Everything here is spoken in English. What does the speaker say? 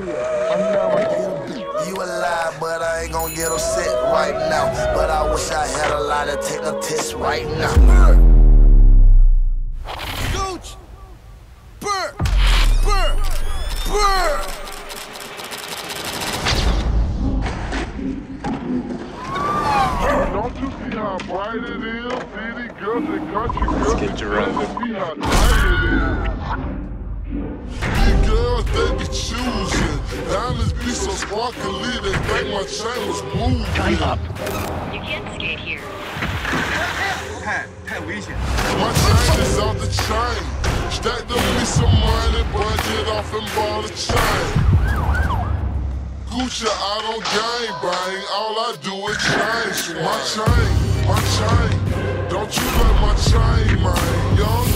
You alive, but I ain't gon' get upset right now. But I wish I had a lot to take a test right now. Gooch! Burr! Burr! Burr! Don't you see how bright it is? City girls and country girls. Let's get Jerome. See how tight it is. These girls, they be choosing. Diamonds be so sparkly, they think my chain was moving. Drive up. You can't skate here. My chain is off the chain. Stacked up me some money, budget off and bought a chain. Gucci, I don't gang bang, all I do is change. My chain, don't you let my chain, man. Young